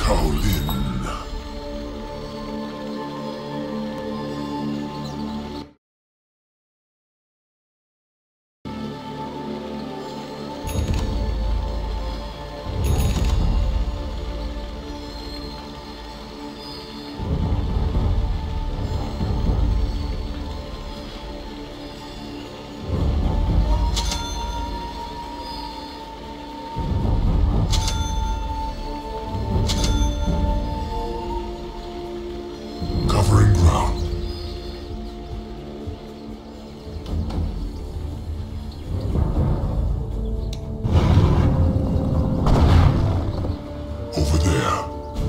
Kaolin. Covering ground. Over there.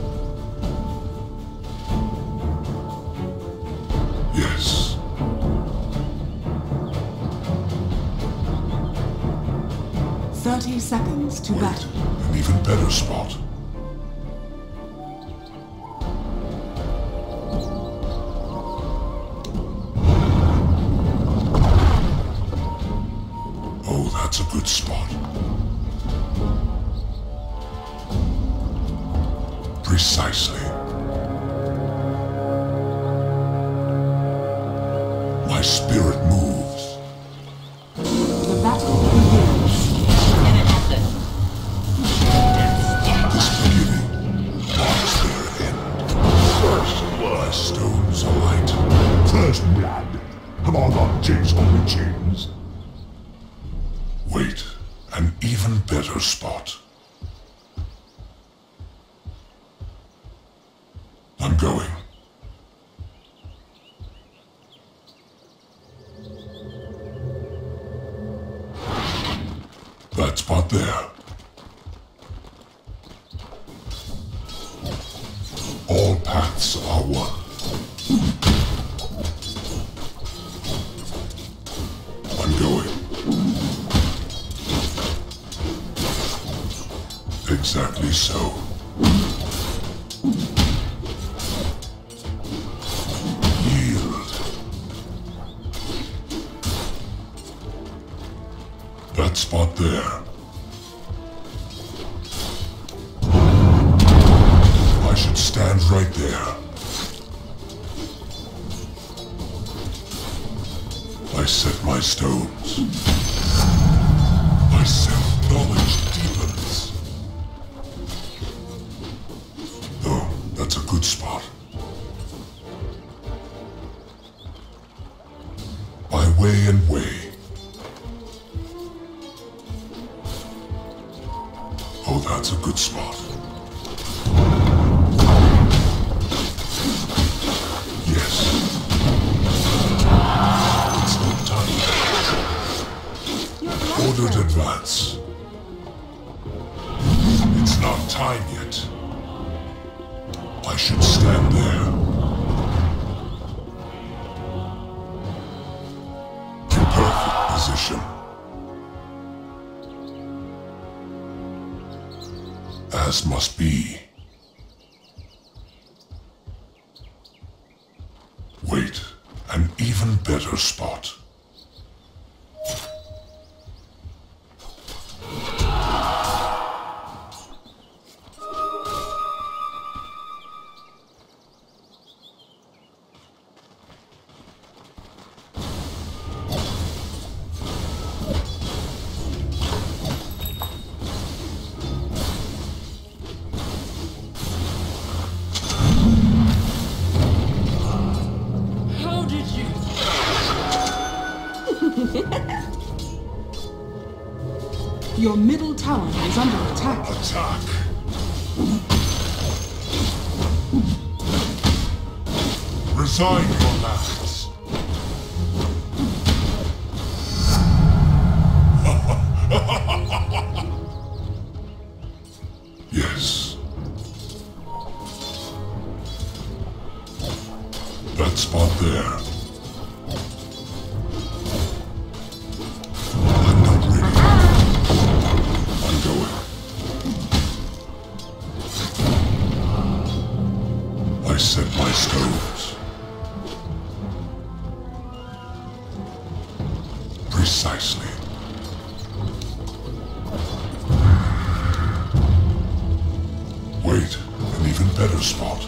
Yes. "30 seconds to Wait, battle." an even better spot. Oh, that's a good spot. Precisely. My spirit moves. The battle begins. This beginning marks their end. First blood. My stones alight. First blood. Have I got jigs on the chins? Wait, an even better spot. I'm going. That spot there. All paths are one. I'm going. Exactly so. Yield. That spot there. I should stand right there. I set my stones. My self-knowledge deepens. Oh, that's a good spot. By way and way. Oh, that's a good spot. Yes. It's not time. Ordered advance. It's not time yet. I should stand there. In perfect position. As must be. Wait, an even better spot. Your middle tower is under attack. Attack! Resign your lands. Yes. That spot there. I'm not ready. I'm going. I set my stones. Precisely. Wait, an even better spot.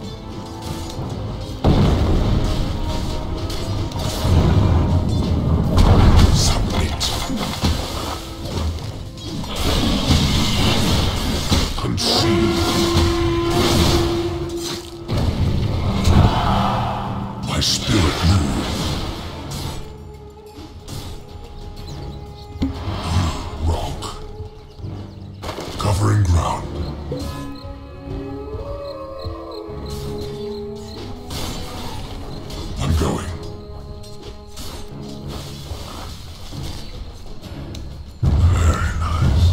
Submit. Concede. My spirit move. You rock. Covering ground. I'm going. Very nice.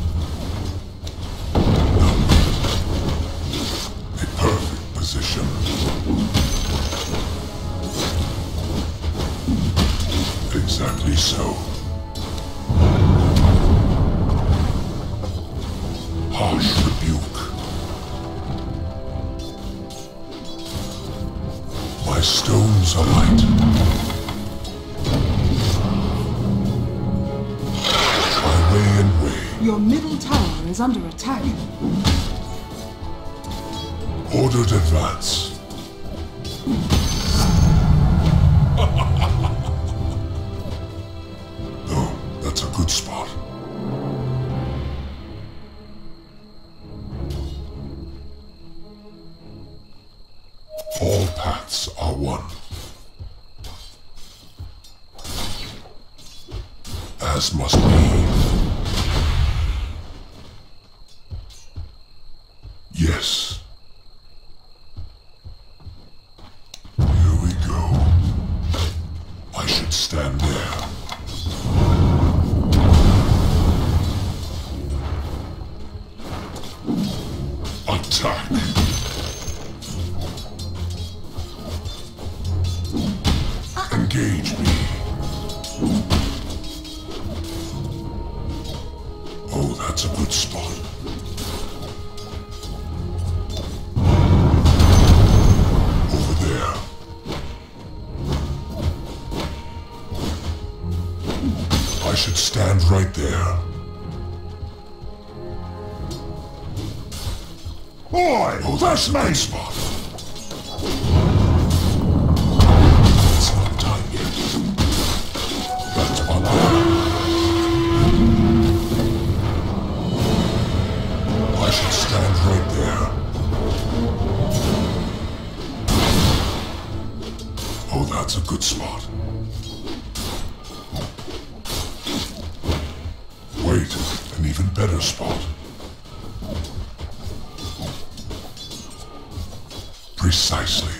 A perfect position. Exactly so. Harsh rebuke. My stones are light. My way and way. Your middle tower is under attack. Ordered advance. Oh, that's a good spot. All paths are one. As must be. Yes. Here we go. I should stand there. Attack. Engage me. Oh, that's a good spot. Over there. I should stand right there. Boy, Oh, that's that's a good me! spot. It's not time yet. That's one there. I should stand right there. Oh, that's a good spot. Wait, an even better spot. Precisely.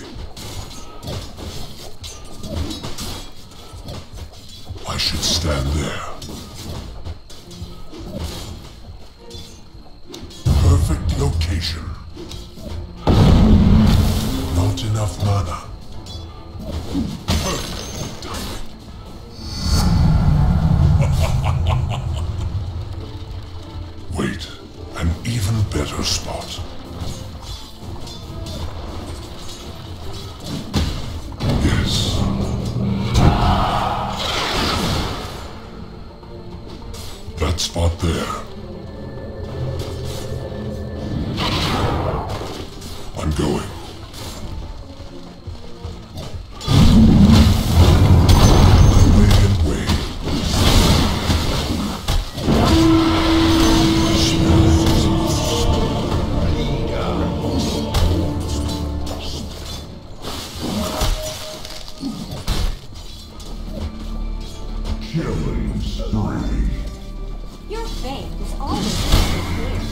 I should stand there. Perfect location. Not enough mana. Perfect timing. Wait, an even better spot. Yes. That spot there. I'm going. Way and way. Killing spree. Your faith is always so clear.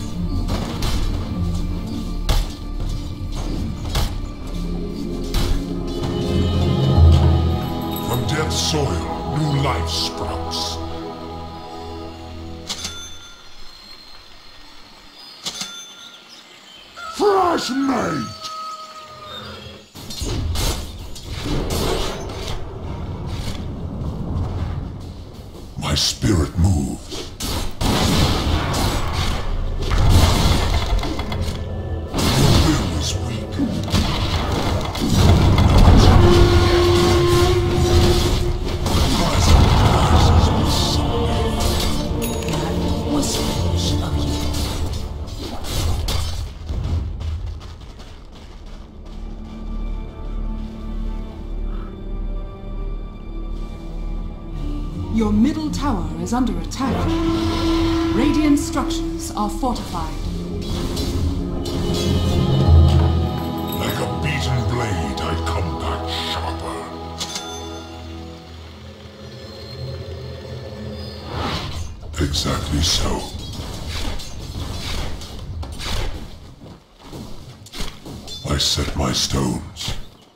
From dead soil, new life sprouts. Fresh meat! My spirit moves. Your will is weak. Whispers of you. Your middle tower is under attack. Radiant structures are fortified. Like a beaten blade, I come back sharper. Exactly so. I set my stones.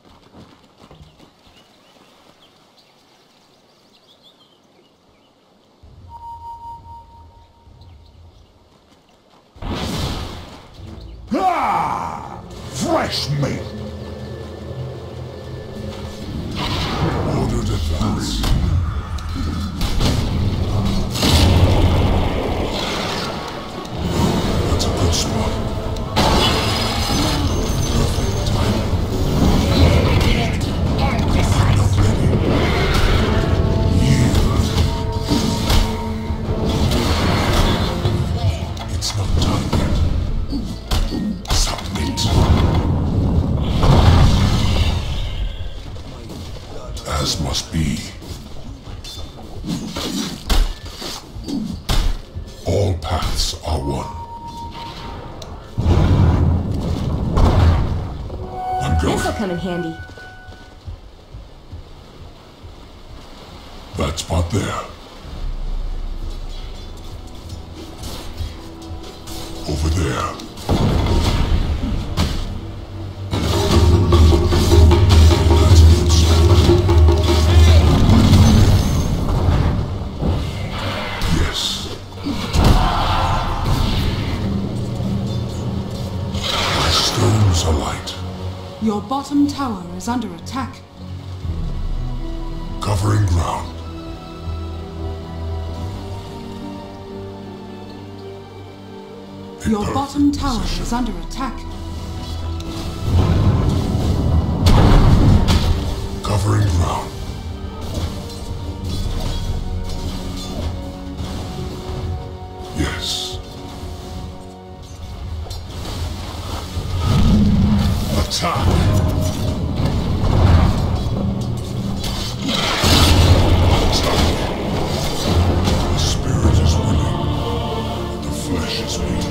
Fresh meat! Ordered advance. That's a good spot. Perfect timing. Not ready. Yield. It's not time yet. Submit. As must be. All paths are one. I'm going. This'll come in handy. That spot there. Over there. That's a good spot. Yes. My stones are light. Your bottom tower is under attack. Covering ground. In Your perfect bottom tower position. is under attack. Covering ground. Yes. Attack! Attack! The spirit is willing, but the flesh is weak.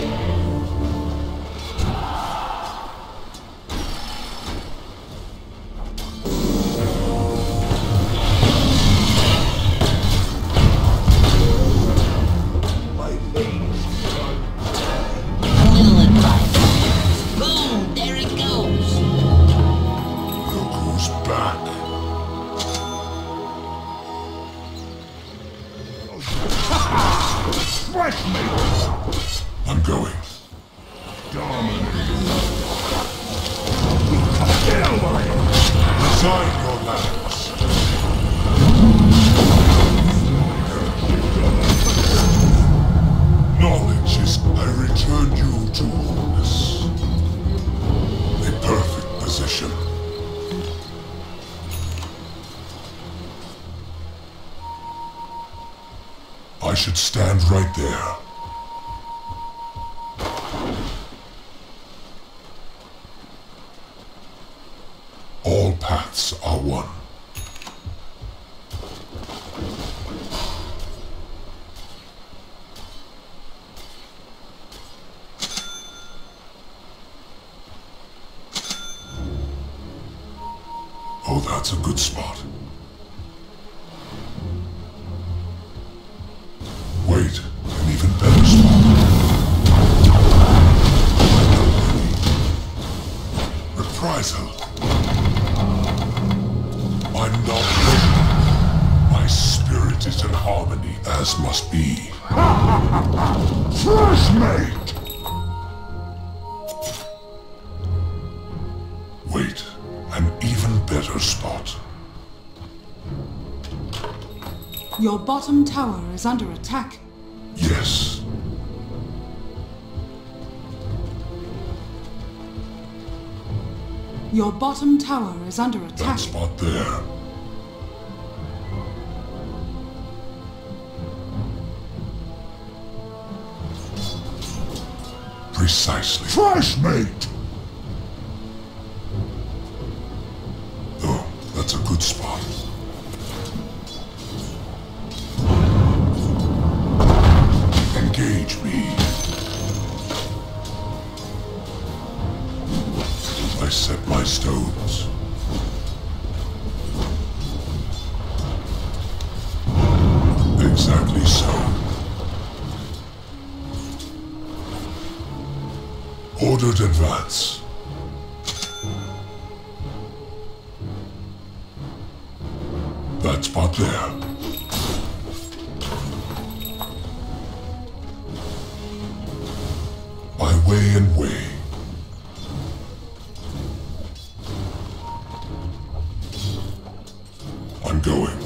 Little advice. Boom, there it goes. Look who's back. Fresh meat! I'm going. Get over here! Resign your lands. Knowledge is I return you to wholeness. A perfect position. I should stand right there. All paths are one. Oh, that's a good spot. Wait, an even better spot. I'm not ready. Reprisal. I'm not ready. My spirit is in harmony, as must be. Fresh meat! Wait, an even better spot. Your bottom tower is under attack. Yes. Your bottom tower is under That attack. spot there. Precisely. Fresh meat! Oh, that's a good spot. set my stones. Exactly so. Ordered advance. That spot there. My way and way. I'm going.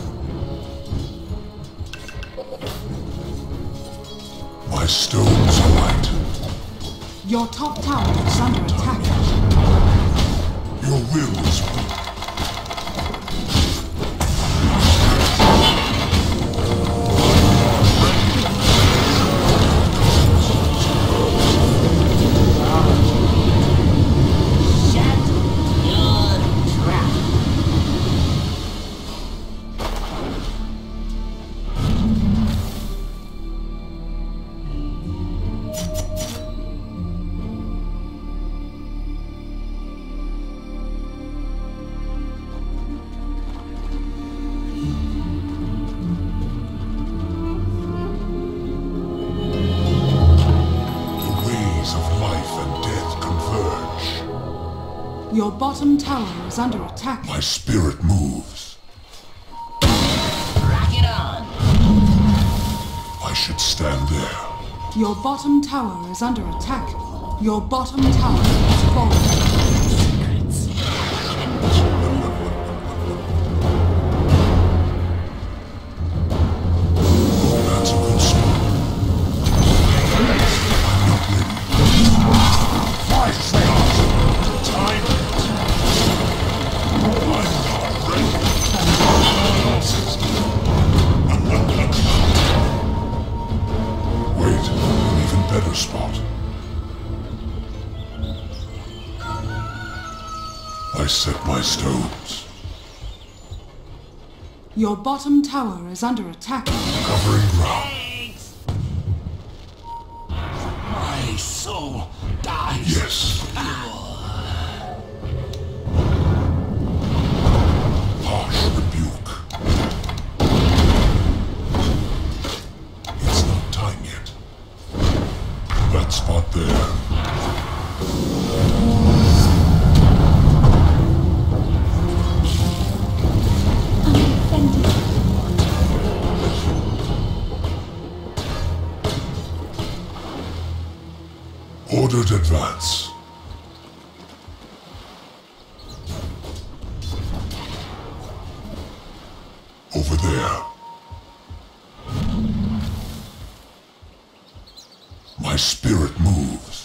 My stones alight. Your top tower is under attack. Your will is weak. Your bottom tower is under attack. My spirit moves. Rock it on. I should stand there. Your bottom tower is under attack. Your bottom tower is falling. Secrets. That's a good spot. I'm not ready. Why stars? Time. I'm not ready. Wait, an even better spot. I set my stones. Your bottom tower is under attack. Covering ground. My soul dies. Yes. Harsh rebuke. It's not time yet. That spot there. Ordered advance. Over there. My spirit moves.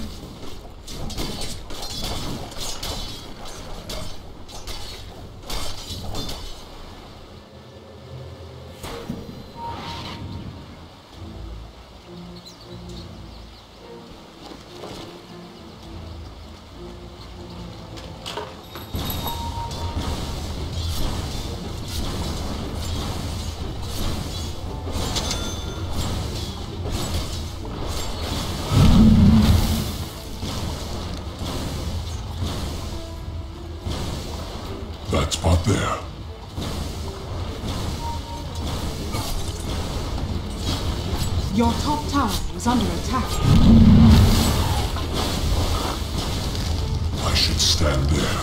That spot there. Your top tower is under attack. I should stand there.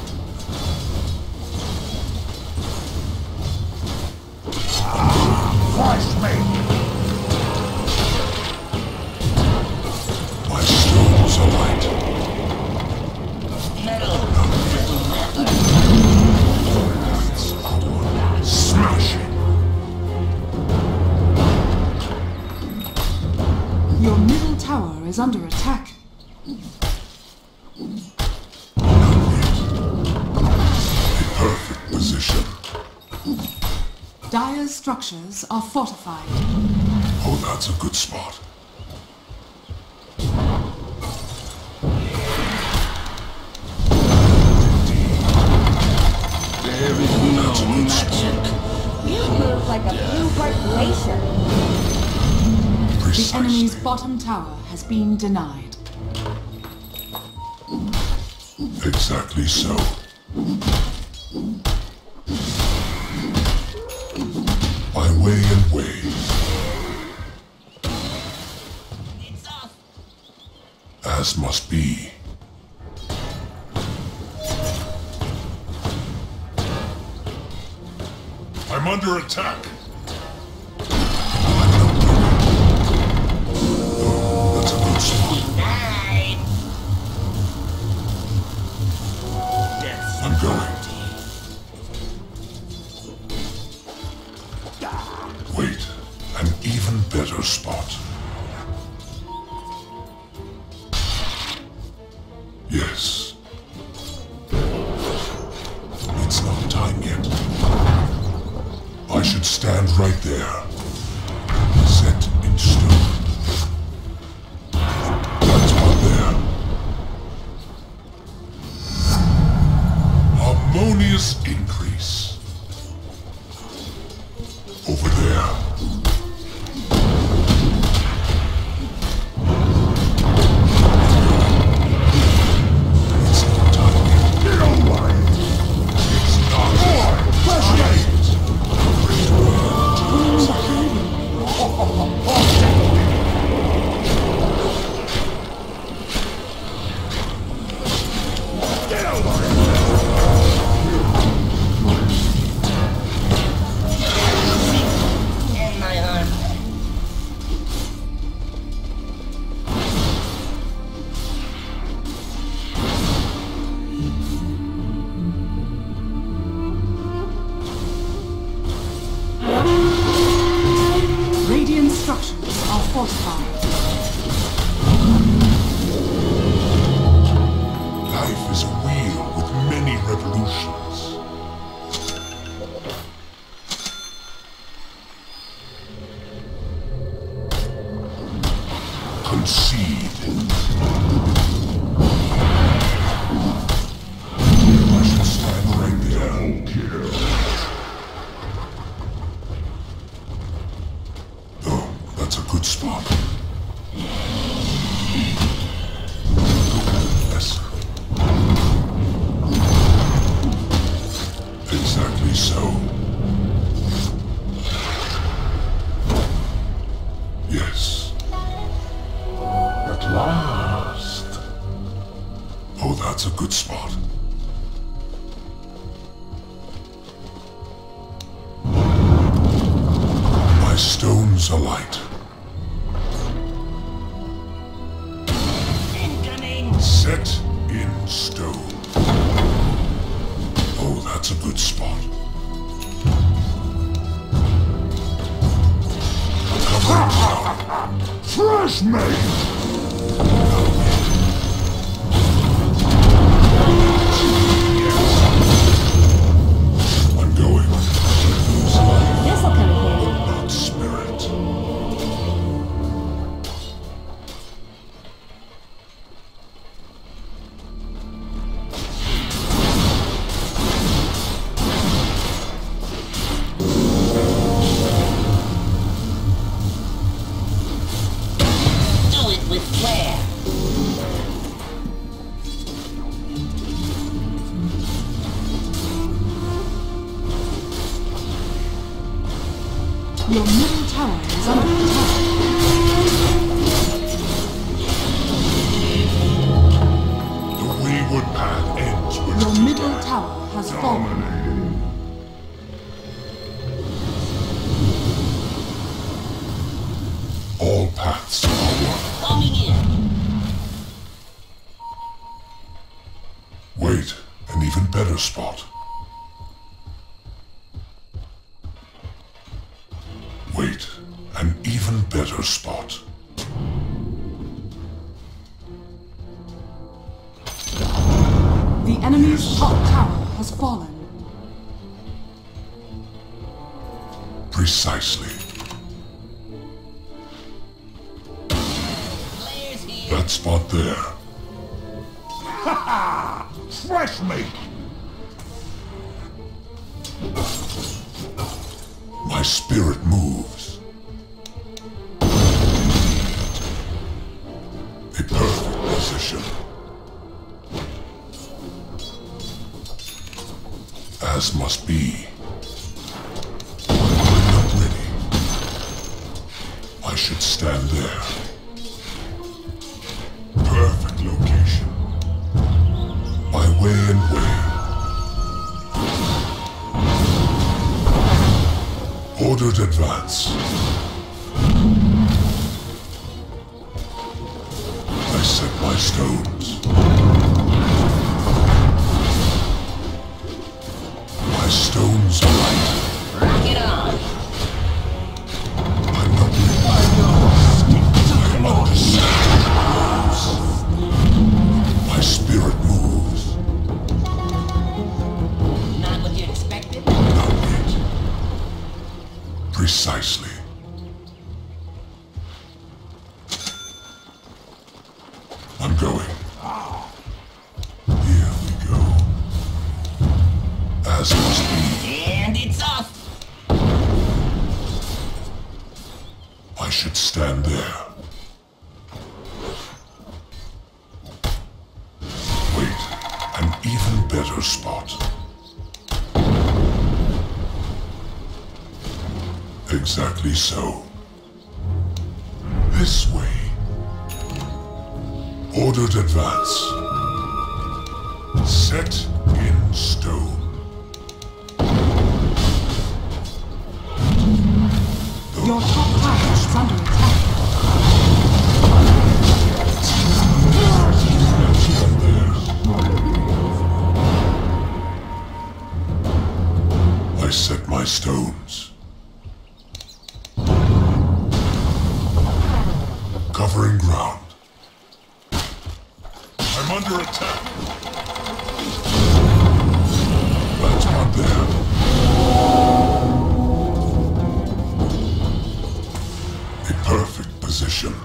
Christ me! My stones alight. Smash it. Your middle tower is under attack. The perfect position. Dire's structures are fortified. Oh, that's a good spot. There is no magic. You move like a bluebird glacier. The enemy's Precisely. bottom tower has been denied. Exactly so. My way and ways. It's off. As must be. I'm under attack. Oh, that's a good spot. Denied. I'm going. Wait, an even better spot. Yes. It's not time yet. I should stand right there. Set in stone. That's one there. Harmonious increase. Over there. It's not time yet. Get away! It's not time yet. Get away! And my arm. Radiant structures are fortified. Life is a wheel with many revolutions. Concede. I should stand right there. Oh, that's a good spot. Yes. Exactly so. Yes. At last. Oh, that's a good spot. My stones alight. Incoming. Set in stone. Oh, that's a good spot. Covering now. Fresh made! I'm going. Lose life, This'll come in handy. not spirit. Do it with flair. Your middle tower is under attack. The wayward path ends where Your it middle began. tower has fallen. Dominating. All paths are one. Coming in. Wait, an even better spot. Wait, an even better spot. The enemy's top tower has fallen. Precisely. Players here. That spot there. Fresh meat! My spirit moves. A perfect position. as must be. I'm not ready. I should stand there. Perfect location. My way and way. Ordered advance. I set my stones. My stones are light. Rock it on. I'm not ready. I understand. My spirit moves. Not what you expected? Not yet. Precisely. I'm going. Here we go. As must be. And it's off. I should stand there. Wait, an even better spot. Exactly so. This way. Ordered advance. Set in stone. Your top tower is under attack. Stand there. I set my stones. Covering ground. I'm under attack. That's not there. A perfect position.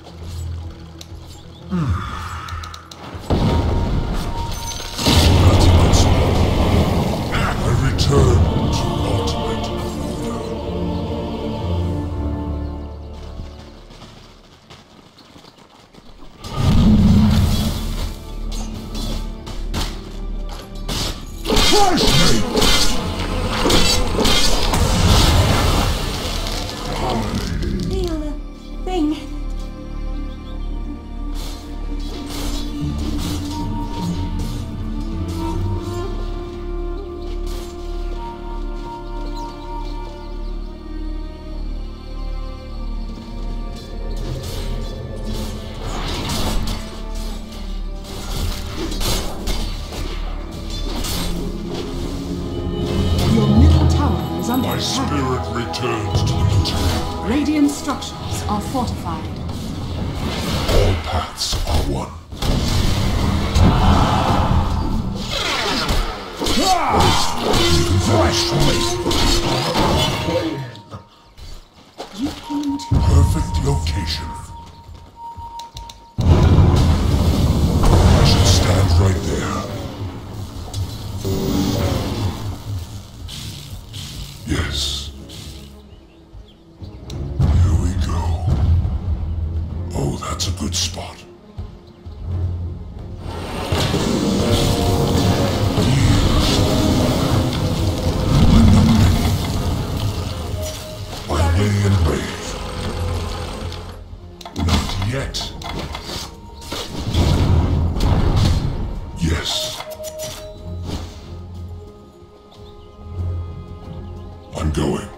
That's a good spot. I return to ultimate order. Feel the thing. Your middle tower is under My attack. spirit returns to the material. Radiant structures are fortified. All paths are one. Very strong. You came to Perfect location. I should stand right there. Yes. Here we go. Oh, that's a good spot. I'm not ready. My way and way. Not yet. Yes. I'm going.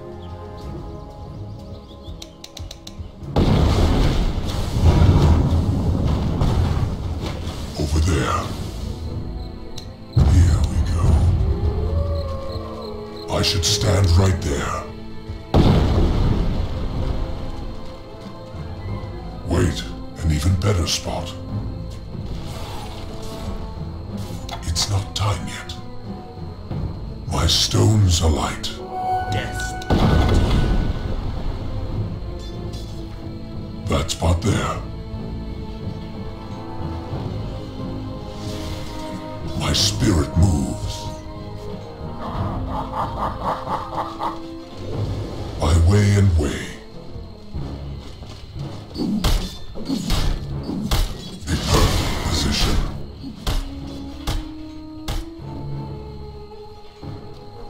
Over there. Here we go. I should stand right there. Wait, an even better spot. It's not time yet. My stones are light. Death. That spot there. My spirit moves. My way and way. A perfect position.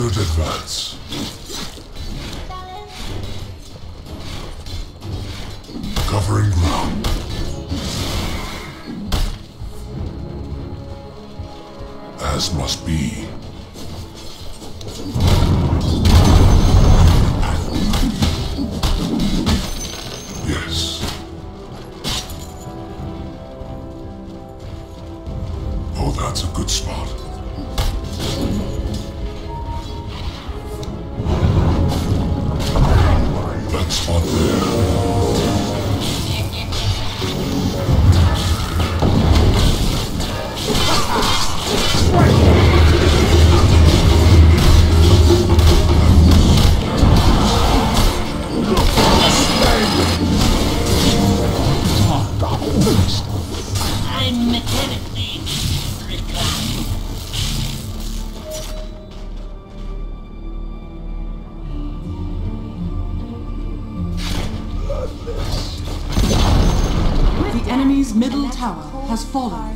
Ordered advance. Covering ground. As must be. Yes. Oh, that's a good spot. That spot there. I'm mechanically reclined. The enemy's middle tower has fallen.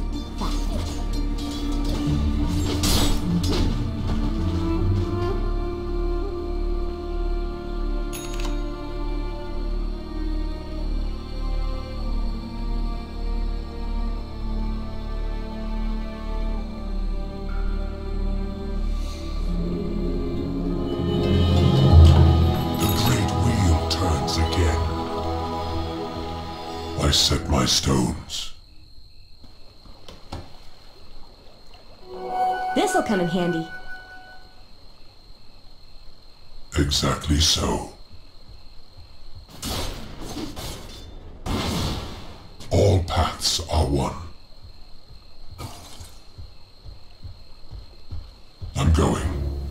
I set my stones. This'll come in handy. Exactly so. All paths are one. I'm going.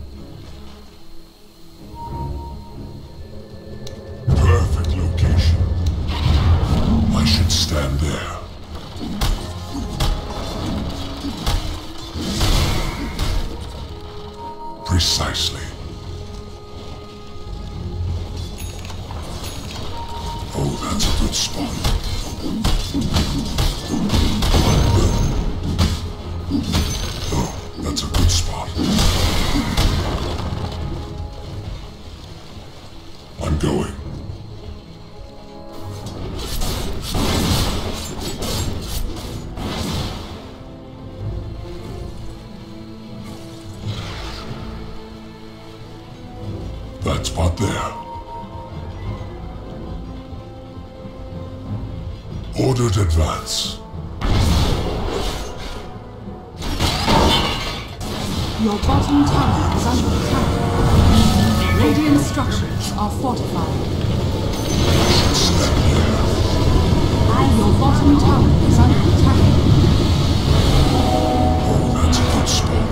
Perfect location. I should stand there. Precisely. Oh, that's a good spot. Oh, that's a good spot. I'm going. That spot there. Ordered advance. Your bottom tower is under attack. Radiant structures are fortified. Your bottom tower is under attack. Oh, that's a good spot.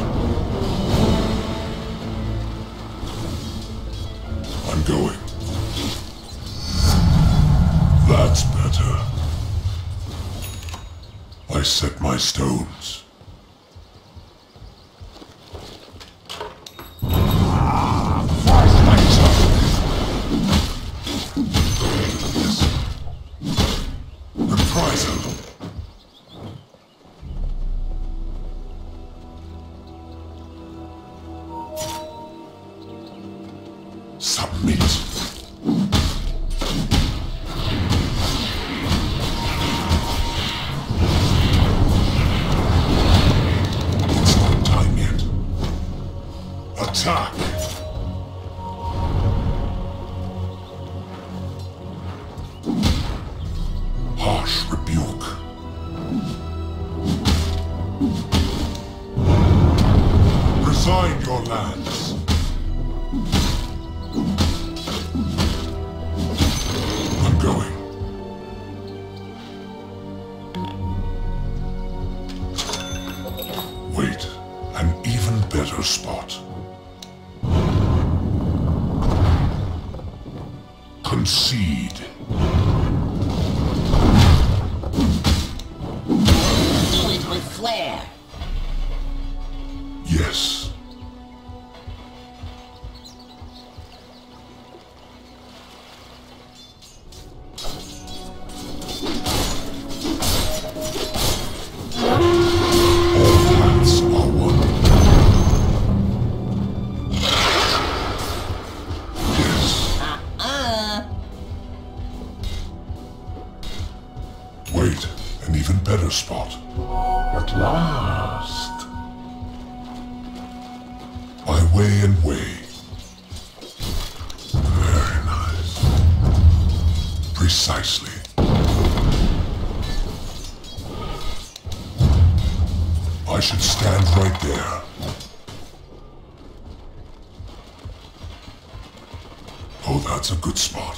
I'm going. That's better. I set my stones. Submit. It's not time yet. Attack. Harsh rebuke. Resign your lands. I'm going. Wait, an even better spot. Concede. Do it with flair. Yes. All paths are one. way and way. Very nice. Precisely. I should stand right there. Oh, that's a good spot.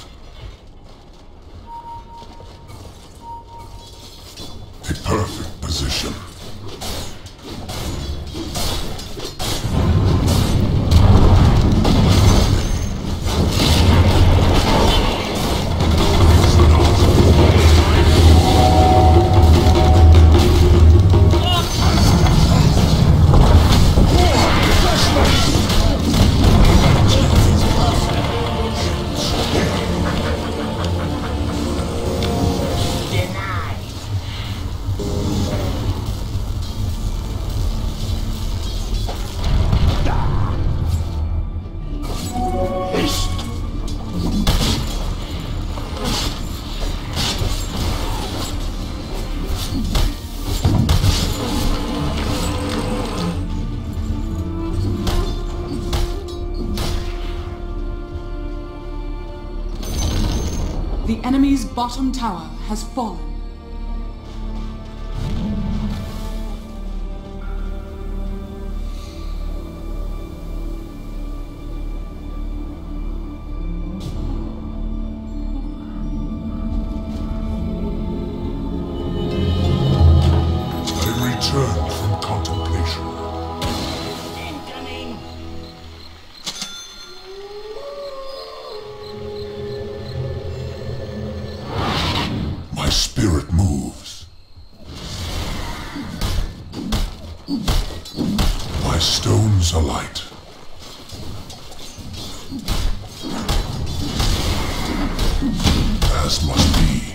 A perfect position. The enemy's bottom tower has fallen. I return from contemplation. Incoming! My spirit moves. My stones alight. As must be.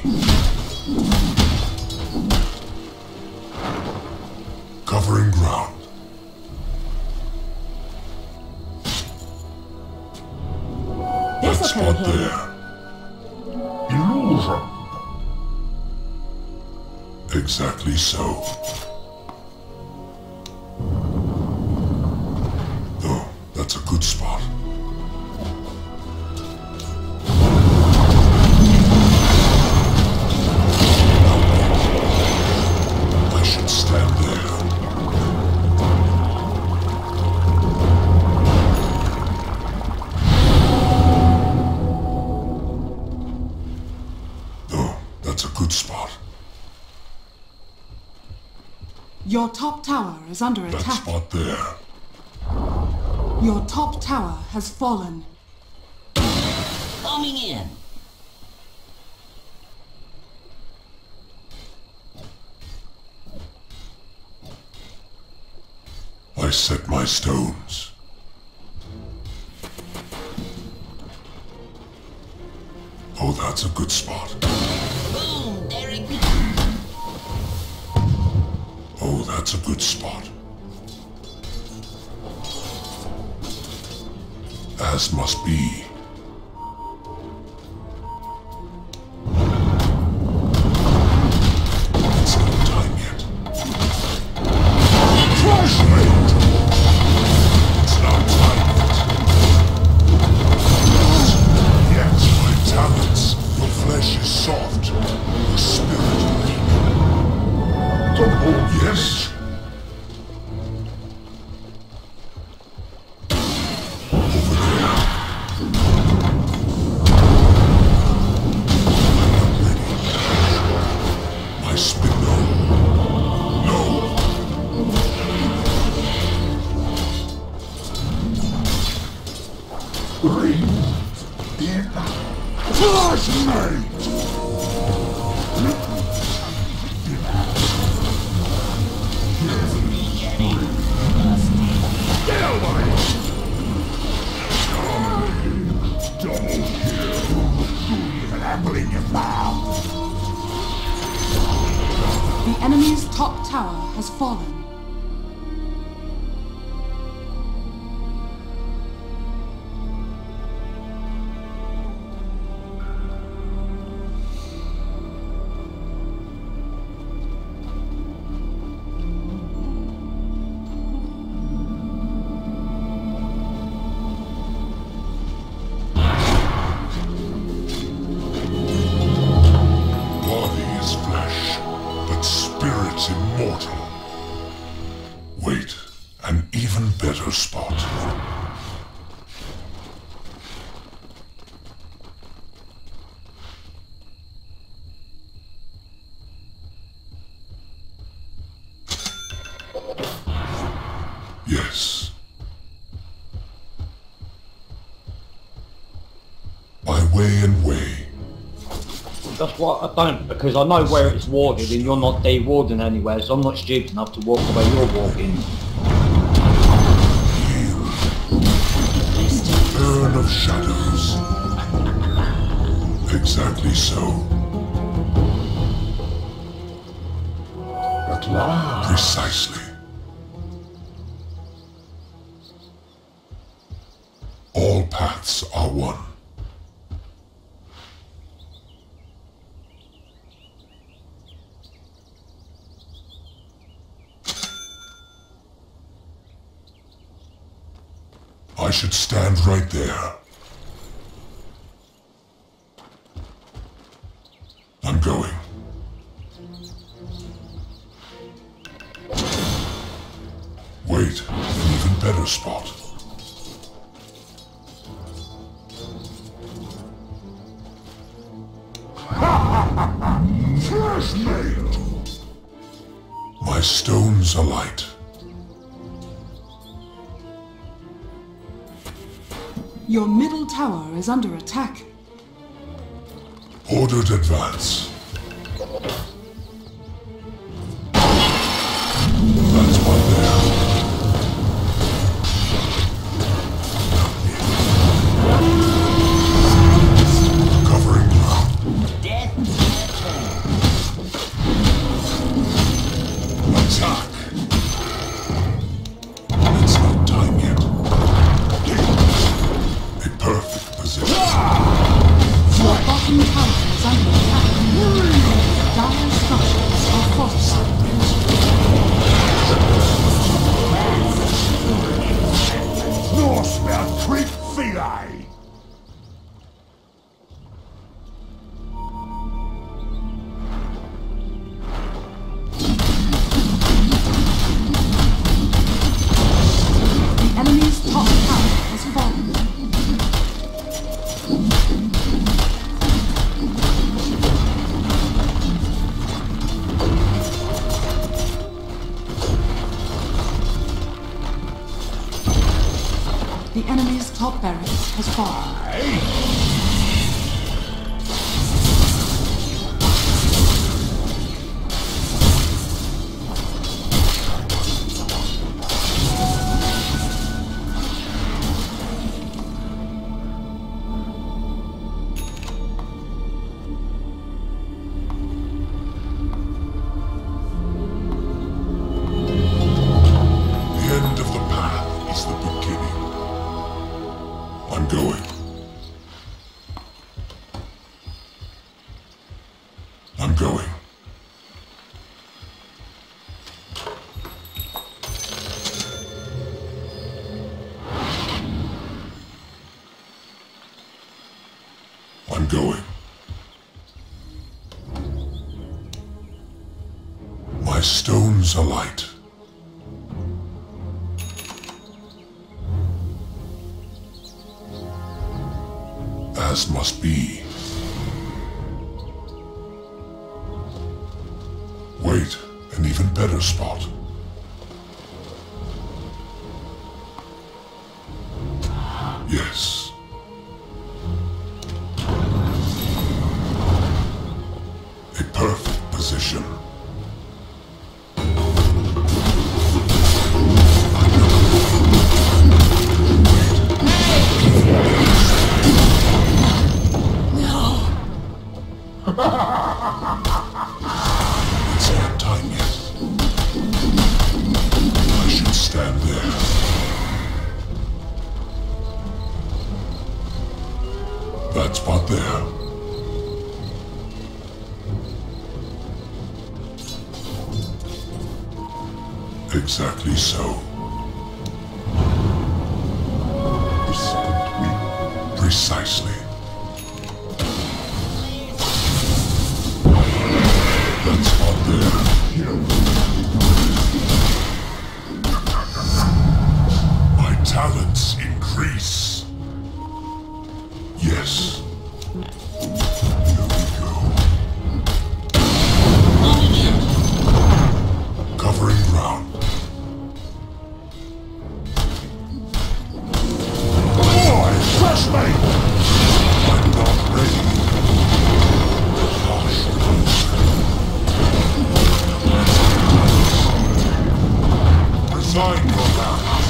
Covering ground. That This'll come spot in there. Illusion. Exactly so. Oh, that's a good spot. I should stand there. Oh, that's a good spot. Your top tower is under That attack. spot there. Your top tower has fallen. Coming in. I set my stones. Oh, that's a good spot. Boom, there it goes. Oh, that's a good spot. As must be. It's not time yet. Flashlight! It's not time yet. Yes, my talents. Your flesh is soft. Your spirit weak. Yes. Over there. I'm not ready. My spirit. No. No. Flashlight! Get over it! Double kill! An apple in your mouth! The enemy's top tower has fallen. an even better spot. Yes. I weigh and weigh. That's what I don't, because I know where it's warded and you're not de-warding anywhere, so I'm not stupid enough to walk the way you're walking. Urn of shadows. Exactly so. At last. Precisely. All paths are one. I should stand right there. I'm going. Wait, an even better spot. First nail. My stones alight. Your middle tower is under attack. Ordered advance. That's one there. Covering ground. Death. Attack. It's not time yet. A perfect position. Your bottom tower is under attack. Dire structures are fortified. Northbound Creek Philae. The enemy's top tower has fallen. The enemy's top barracks has fallen. The end of the path is the beginning. I'm going. I'm going. I'm going. My stones alight. As must be. Wait, an even better spot. Yes. A perfect position. It's not time yet. I should stand there. That spot there. Exactly so. The second week. Precisely. That spot there. talents increase. Yes. Here we go. Covering ground. Boy, crush me! I'm not ready. Harsh resign your balance.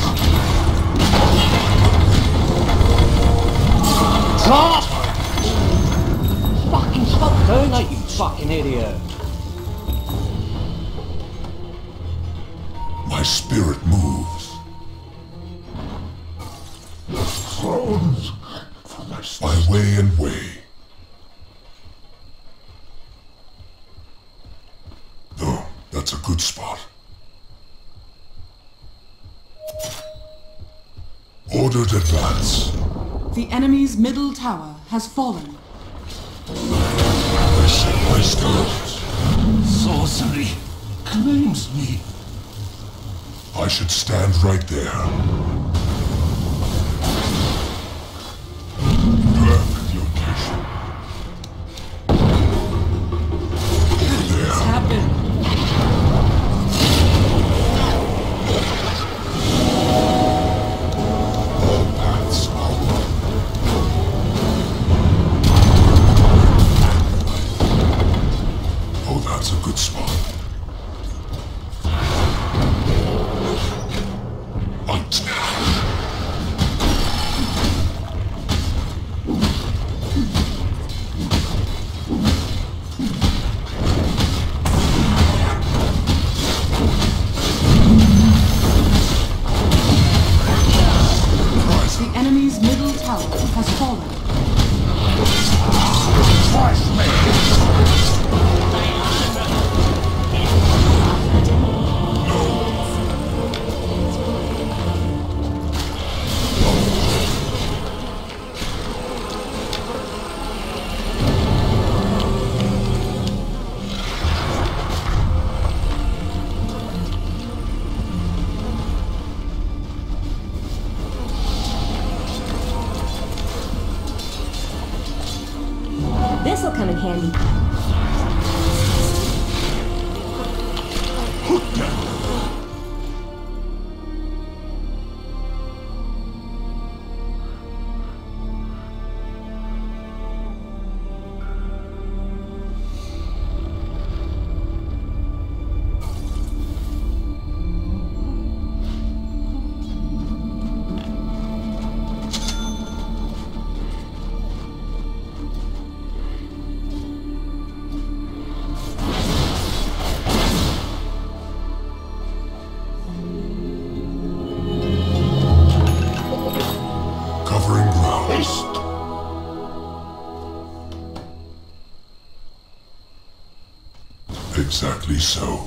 Stop! Fucking stop doing that, you fucking idiot! My spirit moves. Thrones for my My way and way. No, that's a good spot. Ordered advance. The enemy's middle tower has fallen. I set my stones. sorcery claims me. I should stand right there. Perfect location. There. Happen. All paths are one. Oh, that's a good spot. Hunt now. The enemy's middle tower has fallen. Crush me! This'll come in handy. Hook down! Covering ground. Haste! Exactly so.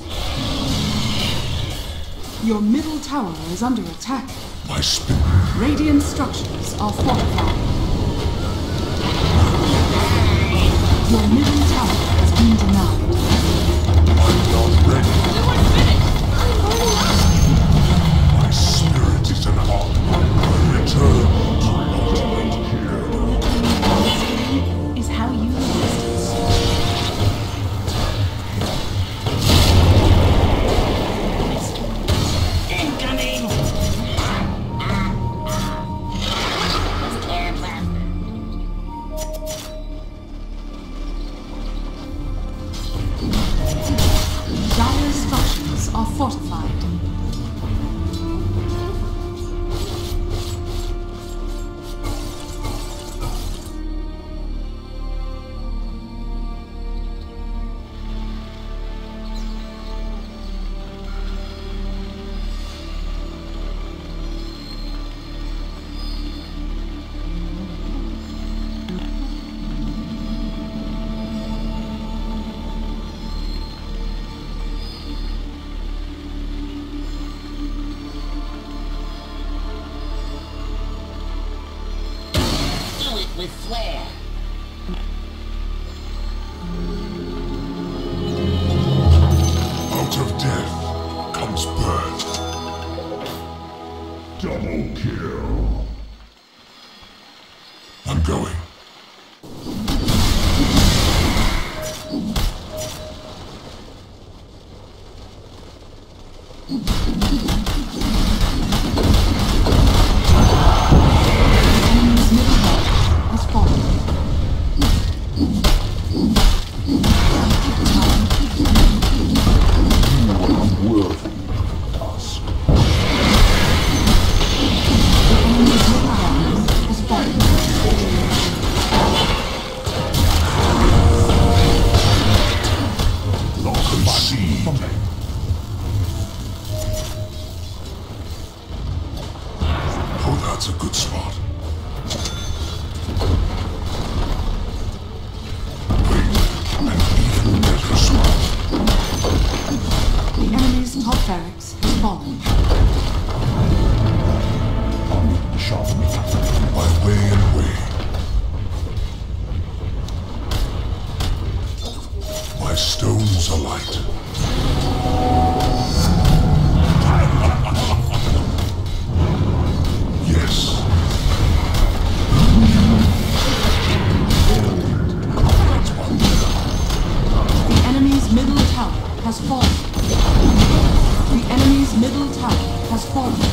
Your middle tower is under attack. My spin. Radiant structures are fortified. Your middle tower has been denied. I'm not ready. My spirit is an augment. Return to ultimate here. Is how you resist. Incoming! Scared laughter. Dire structures are fortified. Do it with flair. Out of death comes birth. Double kill. I'm going. Enemy's middle tower has fallen. Unworthy task. Enemy's middle tower has fallen. Concede. Oh, that's a good spot. Wait, an even better spot. The enemy's top barracks has fallen. Sharp. My way and way. My stones alight. Yes. The enemy's middle tower has fallen. The enemy's middle tower has fallen.